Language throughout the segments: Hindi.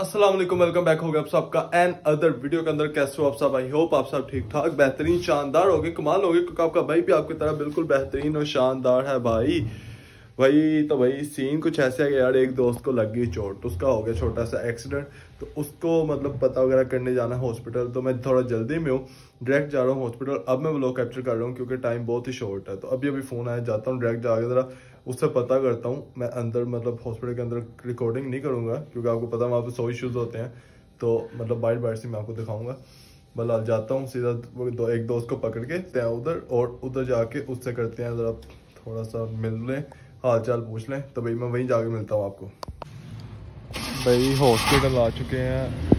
अस्सलाम वालेकुम, वेलकम बैक हो गया आप सबका एन अदर वीडियो के अंदर। कैसे हो आप सब? आई होप आप सब ठीक ठाक बेहतरीन शानदार होगे, कमाल होगे, क्योंकि आपका भाई भी आपकी तरह बिल्कुल बेहतरीन और शानदार है भाई। भाई सीन कुछ ऐसे है कि यार एक दोस्त को लग गई चोट, उसका हो गया छोटा सा एक्सीडेंट, तो उसको मतलब पता वगैरह करने जाना है हॉस्पिटल। तो मैं थोड़ा जल्दी में हूँ, डायरेक्ट जा रहा हूँ हॉस्पिटल। अब मैं व्लॉग कैप्चर कर रहा हूँ क्योंकि टाइम बहुत ही शॉर्ट है। तो अभी फोन आया, जाता हूँ डायरेक्ट जाके जरा उससे पता करता हूँ। मैं अंदर मतलब हॉस्पिटल के अंदर रिकॉर्डिंग नहीं करूँगा क्योंकि आपको पता है वहाँ पे 100 इश्यूज होते हैं, तो मतलब बाइट से मैं आपको दिखाऊंगा। बल जाता हूँ सीधा एक दोस्त को पकड़ के तय उधर, और उधर जाके उससे करते हैं जरा थोड़ा सा मिल लें, हाल चाल पूछ लें। तो भाई मैं वहीं जाके मिलता हूँ आपको। भाई हॉस्पिटल आ चुके हैं।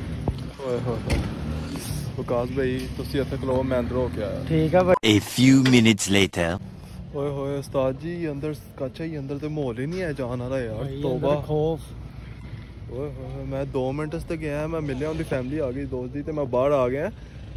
विकास भाई तुसी इत्थे खलो, मैं अंदर होके आया। ठीक है भाई। A few minutes later. ओए होए उस्ताद जी, अंदर काचा ही अंदर तो माहौल ही नहीं है जान वाला यार। तौबा खौफ। ओए होए मैं 2 मिनट से गया, मैं मिलिया, उनकी फैमिली आ गई दोस्त दी, ते मैं बाहर आ गया।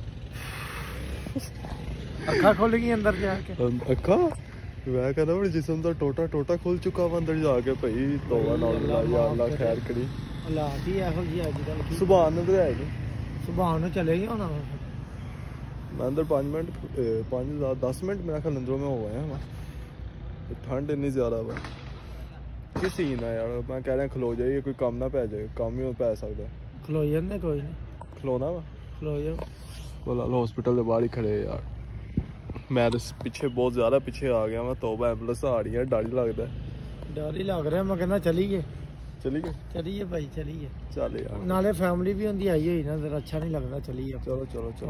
अखा खुल गई अंदर जाके। अखा मैं कहना बड़ी जिसम का टोटा टोटा खुल चुका वा अंदर जाके भाई। तौबा नाउजुबिल्लाह, या अल्लाह खैर करी। हालात ही ऐहो जी अजकल की। सुबह अंदर है नहीं, सुबह ਨੂੰ चले गए होना। मैं अंदर 5 मिनट 10 मिनट मेरा ख्याल अंदरों में हो गए हैं। ठंड इतनी ज्यादा है किस सीन है यार। मैं कह रहा खलो जाइए, कोई काम ना पै जाए, काम ही पै सकता है। खलो जाने कोई नहीं, खलोना वा खलो जाओ। बोला हॉस्पिटल के बाहर ही खड़े यार। मैं तो पीछे बहुत ज्यादा पीछे आ गया। मैं तौबा एम्बुलेंस आ रही है, डर ही लगता है। डर ही लग रहा है। मैं कहना चलिए चलिए भाई चलिए। चल यार, नाले फैमिली भी होंगी आई हुई ना, जरा अच्छा नहीं लगता। चलिए चलो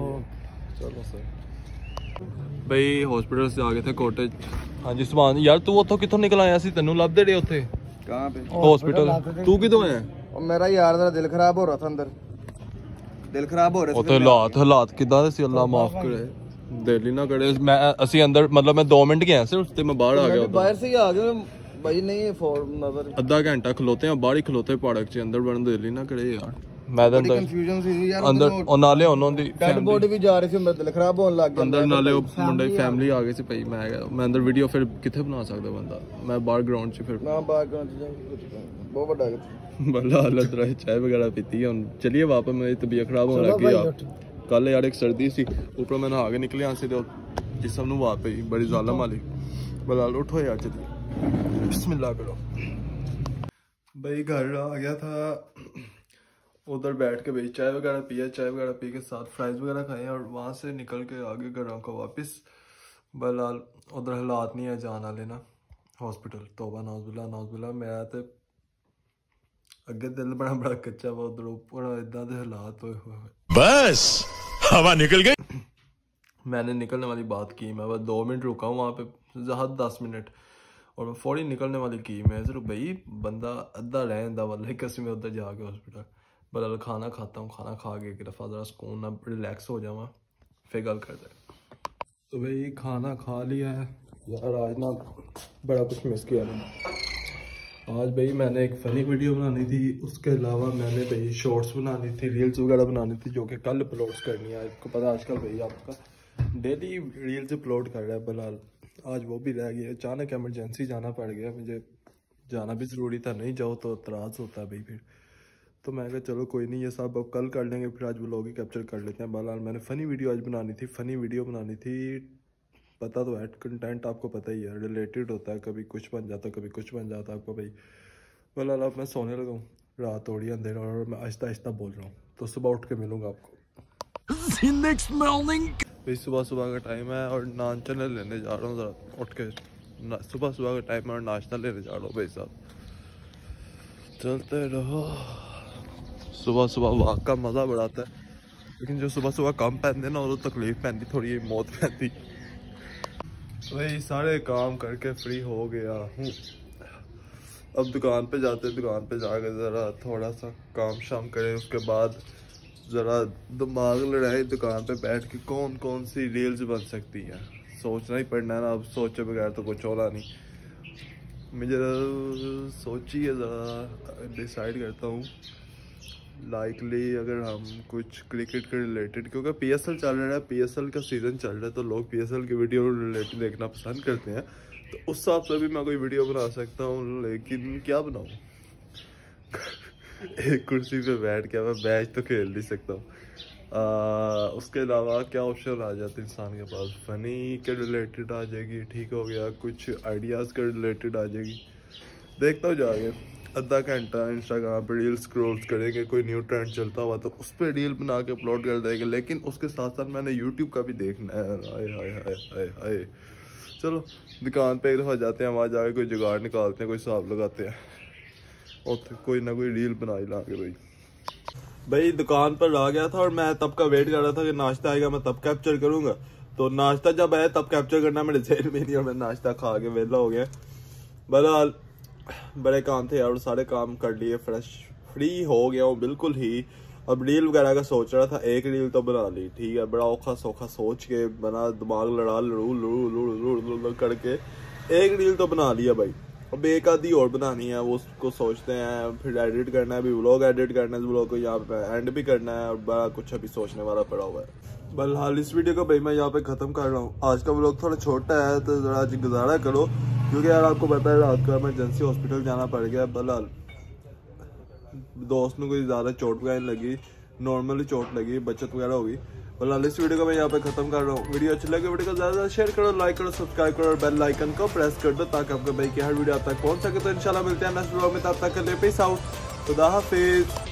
सर। भाई हॉस्पिटल से आ गए थे कोटे। हाँ जी सुभान यार, तू उतो कितों निकल आया सी? तेनू लभदे रहे उथे कहां पे? हॉस्पिटल। तू कितों है? और मेरा यार दा दिल खराब हो रहा था अंदर, दिल खराब हो रहा उथे हालात किदां सी? अल्लाह माफ करे, दिल ही ना करे। मैं असी अंदर मतलब मैं 2 मिनट गया सिर्फ, ते मैं बाहर आ गया। बाहर से ही आ गए भाई। नहीं नजर आधा घंटा खलोते हैं बाहर ही खलोते पार्क च, अंदर बड़न दिल ही ना करे यार। मैं तो कंफ्यूजन सी यार अंदर और नाले उन्हों दी डेड बॉडी भी जा रही थी, मेरा दिल खराब होने लग गया अंदर। नाले मुंडे फैमिली आ गई सी भाई। मैं अंदर वीडियो फिर किथे बना सकदा बंदा? मैं बाहर ग्राउंड च फिर ना बाहर ग्राउंड च बहुत बड़ा बल्ला हालत रही। चाय वगैरह पीती है, चलिए वापस। मेरी तबीयत खराब होने लगी यार। कल यार एक सर्दी सी, ऊपर मैं नहा के निकले यहाँ से, तो जिसम नू वाप पई बड़ी जालम वाली। बल्ला उठो यार चलिए, बिस्मिल्लाह करो। भाई घर आ गया था, उधर बैठ के भाई चाय वगैरह पिया, चाय वगैरह पी के साथ फ्राइज वगैरह खाए, और वहाँ से निकल के आगे घरों को वापस। बहरहाल उधर हालात नहीं है जान वाले ना हॉस्पिटल। तौबा नाउजुबिल्लाह। मेरा तो अगे दिल बड़ा बड़ा कच्चा वा, उधर ऊपर इदा के हालात होए बस हवा निकल गई। मैंने निकलने वाली बात की, मैं बस 2 मिनट रुका हूँ वहाँ पे, ज़्यादा 10 मिनट, और मैं फौरी निकलने वाली की। मैं सिर्फ भाई बंदा अद्धा रह जाता वाला कसम में उधर जाके हॉस्पिटल। बल खाना खाता हूँ, खाना खा के एक दफ़ा ज़रा सुकून ना रिलैक्स हो जावा, फिर गल कर दे। तो भाई खाना खा लिया है यार। आज ना बड़ा कुछ मिस किया मैंने। आज भाई मैंने एक फ़नी वीडियो बनानी थी, उसके अलावा मैंने भाई शॉर्ट्स बनानी थी, रील्स वगैरह बनानी थी, जो कि कल अपलोड करनी है। आपको पता आजकल भाई आपका डेली रील्स अपलोड कर रहा है। बलाल आज वो भी रह गया, अचानक एमरजेंसी जाना पड़ गया मुझे, जाना भी ज़रूरी था, नहीं जाओ तो एतराज़ होता है भाई फिर। तो मैं कहा चलो कोई नहीं, ये सब अब कल कर लेंगे, फिर आज व्लॉग ही कैप्चर कर लेते हैं। बहरहाल मैंने फ़नी वीडियो आज बनानी थी, फ़नी वीडियो बनानी थी। पता तो है कंटेंट आपको पता ही है, रिलेटेड होता है, कभी कुछ बन जाता कभी कुछ बन जाता आपको भाई। बहरहाल अब मैं सोने लगा हूँ, रात थोड़ी अंधेरा, और मैं आहिस्ता आहिस्ता बोल रहा हूँ, तो सुबह उठ के मिलूँगा आपको नेक्स्ट मॉर्निंग। भाई सुबह का टाइम है और नाश्ता लेने जा रहा हूँ ज़रा उठ के। सुबह का टाइम है और नाश्ता लेने जा रहा हूँ भाई साहब। चलते रहो। सुबह वाक का मज़ा बड़ा आता है, लेकिन जो सुबह कम पहनते ना वो तकलीफ पहनती, थोड़ी मौत पहनती। भाई सारे काम करके फ्री हो गया हूँ, अब दुकान पे जाते, दुकान पे जाकर ज़रा थोड़ा सा काम शाम करें, उसके बाद ज़रा दिमाग लड़ाए दुकान पे बैठ के कौन कौन सी रील्स बन सकती है। सोचना ही पड़ना है ना, अब सोचे बगैर तो कुछ होना नहीं। मैं ज़रा सोचिए, ज़रा डिसाइड करता हूँ। लाइकली अगर हम कुछ क्रिकेट के रिलेटेड, क्योंकि PSL चल रहा है, PSL का सीज़न चल रहा है, तो लोग PSL की वीडियो रिलेटेड देखना पसंद करते हैं, तो उस हिसाब से भी मैं कोई वीडियो बना सकता हूँ। लेकिन क्या बनाऊँ एक कुर्सी पे बैठ के मैं मैच तो खेल नहीं सकता हूँ। उसके अलावा क्या ऑप्शन आ जाते इंसान के पास, फनी के रिलेटेड आ जाएगी, ठीक हो गया, कुछ आइडियाज़ के रिलेटेड आ जाएगी। देखता हूँ जाके आधा घंटा इंस्टाग्राम पे रील स्क्रॉल्स करेंगे, कोई न्यू ट्रेंड चलता हुआ तो उस पर रील बना के अपलोड कर देंगे। लेकिन उसके साथ साथ मैंने यूट्यूब का भी देखना है। हाय हाय हाय हाय हाय। चलो दुकान पे एक दफ़ा जाते हैं, वहाँ जाके कोई जुगाड़ निकालते हैं, कोई हिसाब लगाते हैं और कोई ना कोई रील बना ही लाके। भाई दुकान पर आ गया था और मैं तब का वेट कर रहा था कि नाश्ता आएगा, मैं तब कैप्चर करूंगा। तो नाश्ता जब आया तब कैप्चर करना मेरे जेल में नहीं, और मैं नाश्ता खा के वेला हो गया। बहरहाल बड़े काम थे यार, सारे काम कर लिए, फ्रेश फ्री हो गया हूँ बिल्कुल ही। अब रील वगैरह का सोच रहा था, एक रील तो बना ली, ठीक है, बड़ा औखा सौखा सोच के बना, दिमाग लड़ा लड़ू करके एक रील तो बना लिया भाई। अब एक आधी और बनानी है, वो उसको सोचते हैं, फिर एडिट करना है, अभी व्लॉग एडिट करना है, व्लॉग को यहाँ पे एंड भी करना है, और बड़ा कुछ अभी सोचने वाला पड़ा हुआ है। बहरहाल इस वीडियो को भाई मैं यहाँ पे ख़त्म कर रहा हूँ। आज का व्लॉग थोड़ा छोटा है तो ज़रा आज गुजारा करो, क्योंकि यार आपको पता है रात को इमरजेंसी हॉस्पिटल जाना पड़ गया। बहरहाल दोस्त ने कोई ज़्यादा चोट वगैरह लगी, नॉर्मली चोट लगी, बचत वगैरह होगी। बहरहाल इस वीडियो को मैं यहाँ पे खत्म कर रहा हूँ। वीडियो अच्छी लगे वीडियो को ज़्यादा शेयर करो, लाइक करो, सब्सक्राइब करो और बेल आइकन को प्रेस कर दो ताकि आपके भाई की हर वीडियो आप तक पहुँच सके। तो इंशाल्लाह मिलते हैं नेक्स्ट व्लॉग में, तब तक के लिए पीस आउट, खुदा हाफिज़।